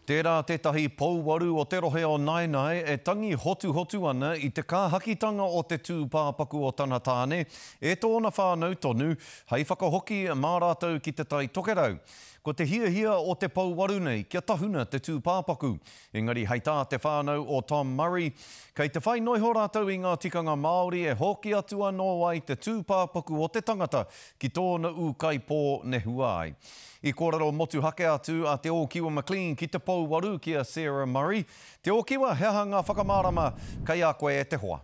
Tērā tētahi pouwaru o te rohe o Naenae e tangi hotu ana I te kāhakitanga o te Tūpāpaku o tana tāne, e tōna whānau tonu, hei whakahoki mā rātou ki te tai tokerau. Ko te hia o te pouwaru nei, kia tahuna te Tūpāpaku. Engari hei tā te whānau o Tom Murray, kei te whai noiho rātou I ngā tikanga Māori e hoki atu anō ai te Tūpāpaku o te tangata ki tōna ukai pō nehua ai. I kōrero motu hake atu a te ōkiwa McLean ki te pouwaru ki a Sarah Murray. Te ōkiwa hea ngā whakamārama kei a koe e te hoa.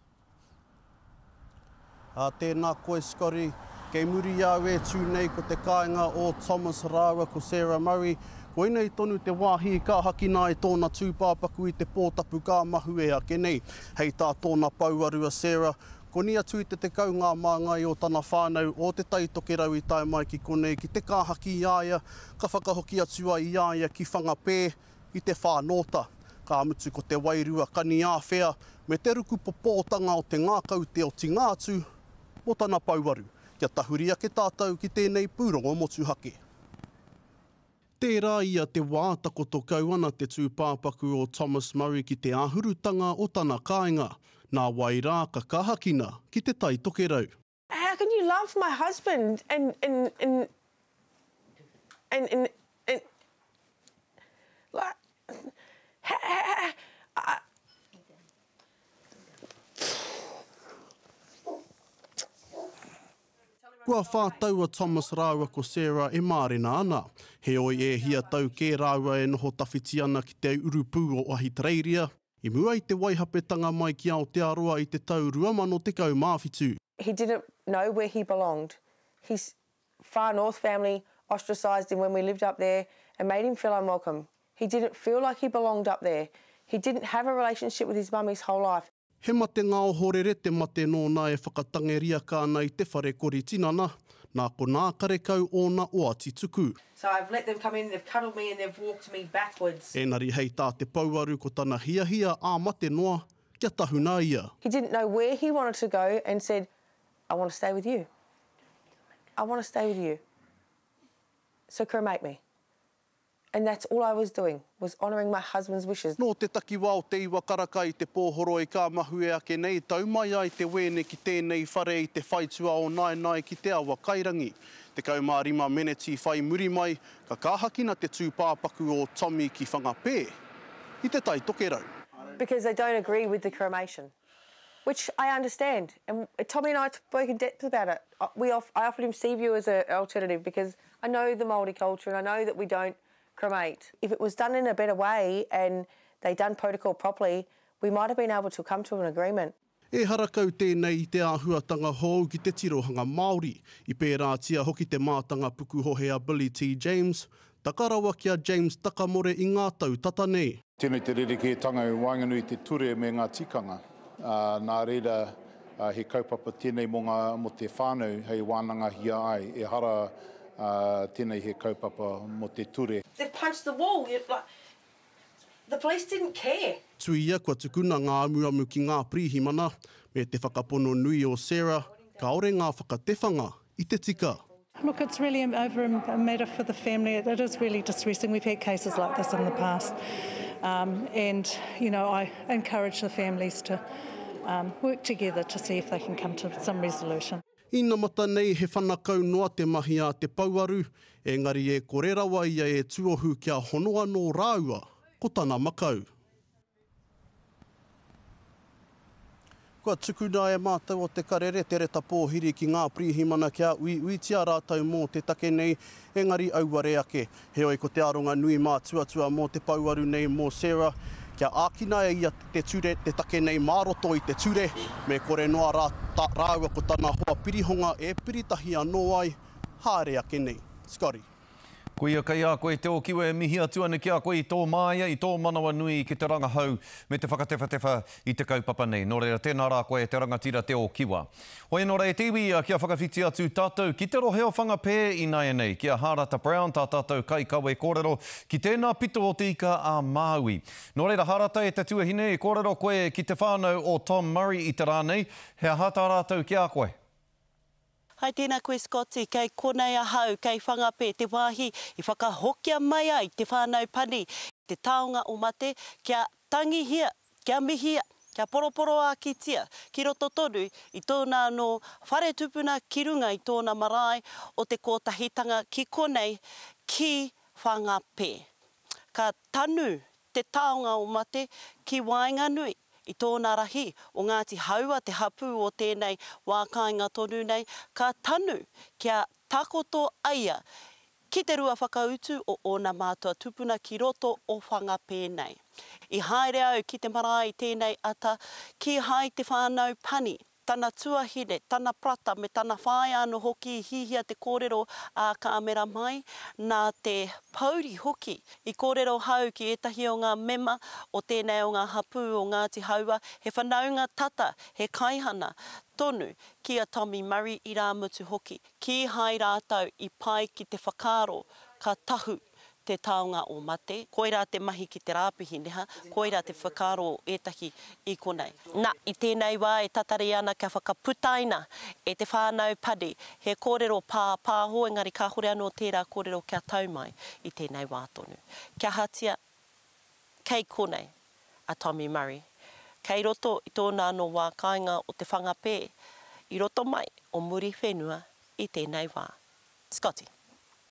Tēnā koe Scotty, kei muri au e tū nei ko te kāinga o Thomas Rāua ko Sarah Murray. Koe nei tonu te wāhi ka haki nā e tōna Tūpāpaku I te pōtapu kā mahu e ake nei. Hei tā tōna pouwaru a Sarah. Ko ni atu I te kaunga māngai o tana whānau o te tai tokerau I tae mai ki konei ki te kāhaki I aia, ka whakahoki atua I aia ki whangapē I te whānota. Ka amutu ko te wairua kani āwhea me te ruku popōtanga o te ngākau te o tingātu o tana pouwaru. Kia tahuria ke tātou ki tēnei pūrongo motu hake. Tērā ia te wā takoto kau ana te Tūpāpaku o Thomas Murray ki te āhurutanga o tana kāinga. Nā wai rā ka kahakina ki te tai tokerau. How can you love my husband and like Kua whātaua Thomas Rāua ko Sarah e mārena ana. He oi e hia tau ke Rāua e noho tawhiti ana ki te urupū o Ahitereiria. I mua I te waihapetanga mai ki Aotearoa I te tau 2012. he didn't know where he belonged. His far north family ostracised him when we lived up there and made him feel unwelcome. He didn't feel like he belonged up there. He didn't have a relationship with his mum his whole life. He mate ngā ohorere te mate nōna e whakatangeria kāna I te whare kori tinana, nā ko nā karekau ōna o ati tuku. So I've let them come in, they've cuddled me and they've walked me backwards. Engari hei tā te pouwaru ko tana hia ā mate noa, kia tahuna ia. He didn't know where he wanted to go and said, I want to stay with you. I want to stay with you. So cremate me. And that's all I was doing, was honouring my husband's wishes. Nō te takiwa o te iwa karaka I te pōhoro I kā mahu e ake nei, taumai ai te wēne ki tēnei whare I te whaitua o Naenae ki te awa kairangi. Te kaumārima meneti whai muri mai, ka kāhakina te Tūpāpaku o Tommy ki whangapē. I te tai tokerau. Because they don't agree with the cremation, which I understand. And Tommy and I spoke in depth about it. I offered him Seaview as an alternative because I know the Māori culture and I know that we don't cremate. If it was done in a better way and they done protocol properly, we might have been able to come to an agreement. E harakau tēnei I te āhuatanga hou ki te tirohanga Māori. I pērā tia hoki te mātanga puku hohea Billy T. James, takarawa kia James takamore I ngā tau tata nei. Tēnei te rereke tangau wainganui te ture me ngā tikanga. Nā reira he kaupapa tēnei mo te whānau hei wānanga hia ai. E hara tēnei he kaupapa mo te ture. They punched the wall. The police didn't care. Tui ia kua tukuna ngā amu ki ngā prihimana, me te whakapono nui o Sarah, ka ore ngā whakatewhanga I te tika. Look, it's really over a matter for the family. It is really distressing. We've had cases like this in the past. And, you know, I encourage the families to work together to see if they can come to some resolution. Ina mata nei he whanakau noa te mahi a te pouwaru, engari e korerawa ia e tuohu kia honoa no Rāua, ko tana makau. Kua tukuna e mātou o te karere, te reta pōhiri ki ngā prihimana kia uitia rātou mō te take nei, engari auare ake. Heoi ko te aronga nui mā tuatua mō te pouwaru nei mō Sarah, kia ākina e ia te ture, te take nei māroto I te ture, me kore noa Rāua ko tana hoa pirihonga e piritahi anō ai, haere ake nei. Scotty. Koia kai a koe te okiwa e mihi atu ana ki a koe I tō māia, I tō manawa nui ki te rangahau me te whakatewhatewha I te kaupapa nei. Nō reira tēnā rā koe te rangatira te okiwa. Hoi nō rei te iwi kia whakawhiti atu tātou ki te roheo whangapē I Naenae. Kia Harata Brown tā tātou kai kawe kōrero ki tēnā pito o te ika a Māui. Nō reira Harata e te tuahine e kōrero koe ki te whānau o Tom Murray I te rānei. Hea hata rātou ki a koe. Hai tēnā koe Scotty, kei konei ahau, kei whangapē te wāhi, I whakahokia mai ai te whānau pani. Te taonga o mate, kia tangihia, kia mihia, kia poroporo a kitia, ki roto tonu i tōna no whare tupuna ki runga i tōna marae o te kōtahitanga ki konei ki whangapē. Ka tanu te taonga o mate ki Wainganui i tōna rahi o Ngāti Haua, te hapu o tēnei wā kāinga tonu nei, ka tanu kia takoto aia ki te rua whakautu o ōna mātua tupuna ki roto o whangapē nei. I haere au ki te marae i tēnei ata, ki hai te whānau pani, tana tuahine, tana prata me tana whae anō hoki i hihia te kōrero a kāmera mai, nā te pauri hoki i kōrero hau ki etahi o ngā mema o tēnei o ngā hapu o Ngāti Haua, he whanaunga tata, he kaihana tonu ki a Tommy Murray i rā mutu hoki, ki hai rātau i pai ki te whakaro ka tahu te taonga o mate, koira te mahi ki te rāpihi neha, koira te whakaro o etahi I konei. Nā, i tēnei wā e tatari ana kia whakaputaina e te whānau padi, he kōrero pāho, engari ka hore anō tērā kōrero kia taumai I tēnei wā tonu. Kia hatia, kei konei a Tommy Murray. Kei roto I tōna anō wā kāinga o te whangapē, I roto mai o muri whenua I tēnei wā. Scotty.